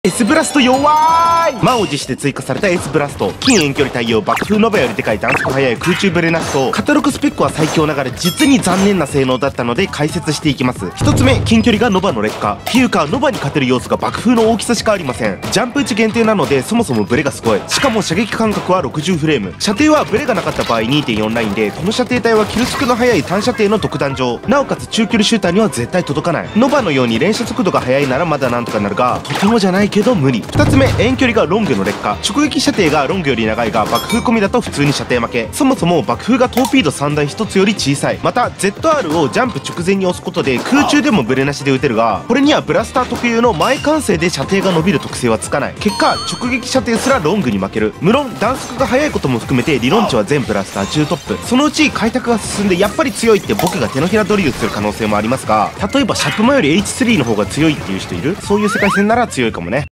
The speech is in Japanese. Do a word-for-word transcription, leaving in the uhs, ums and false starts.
S ブラスト弱い。満を持して追加された S ブラスト、近遠距離対応、爆風ノバよりでかい弾速速い空中ブレナスト、カタログスペックは最強ながら実に残念な性能だったので解説していきます。ひとつめ、近距離がノバの劣化。っていうかノバに勝てる要素が爆風の大きさしかありません。ジャンプ打ち限定なのでそもそもブレがすごい。しかも射撃間隔はろくじゅうフレーム、射程はブレがなかった場合 にてんよん ラインで、この射程帯はキルスクの速い単射程の特弾場、なおかつ中距離シューターには絶対届かない。ノバのように連射速度が速いならまだなんとかなるが、とてもじゃないけど無理。ふたつめ、遠距離がロングの劣化。直撃射程がロングより長いが爆風込みだと普通に射程負け。そもそも爆風がトーピードさんだいひとつより小さい。また ゼットアール をジャンプ直前に押すことで空中でもブレなしで撃てるが、これにはブラスター特有の前完成で射程が伸びる特性はつかない。結果直撃射程すらロングに負ける。無論弾速が速いことも含めて理論値は全ブラスター中トップ。そのうち開拓が進んでやっぱり強いって僕が手のひらドリルする可能性もありますが、例えばシャプマより エイチスリー の方が強いっていう人いる？そういう世界線なら強いかもね。